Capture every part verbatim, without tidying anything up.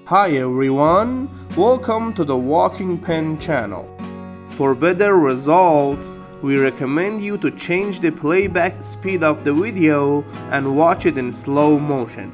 Hi everyone, welcome to the Walking Pen channel. For better results, we recommend you to change the playback speed of the video and watch it in slow motion.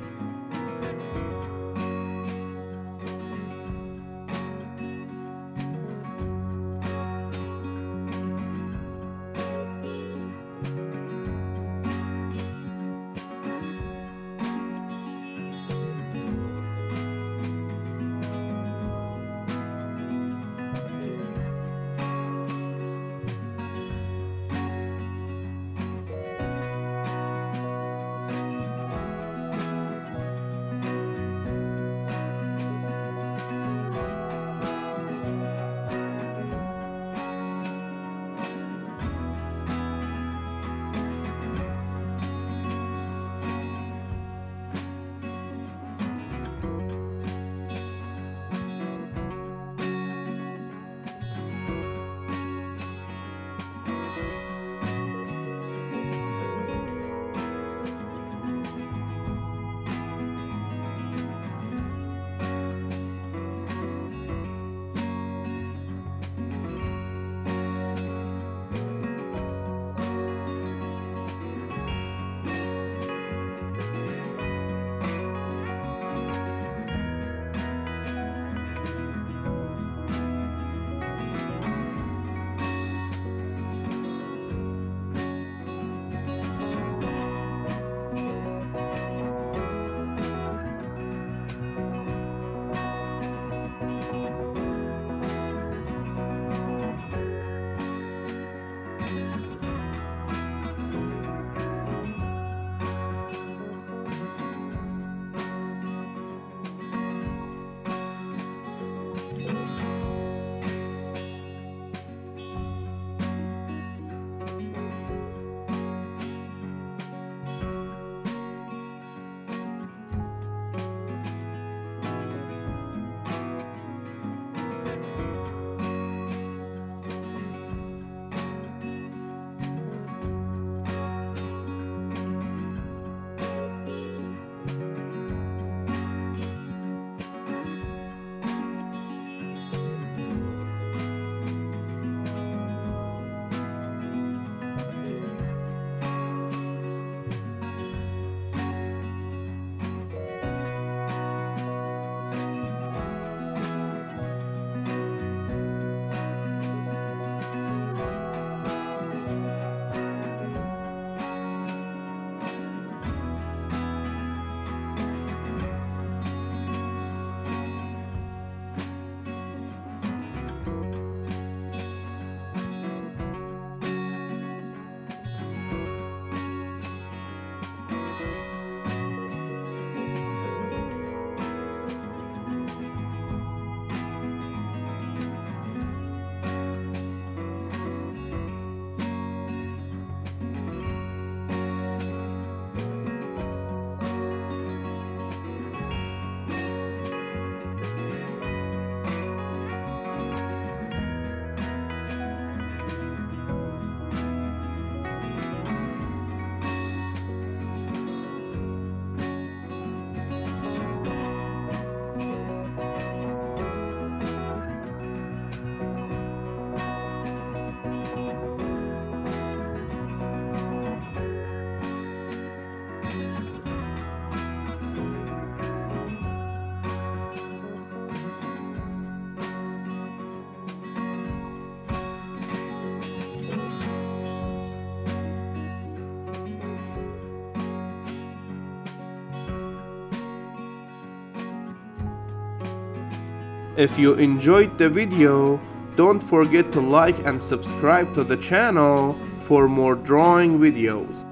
If you enjoyed the video, don't forget to like and subscribe to the channel for more drawing videos.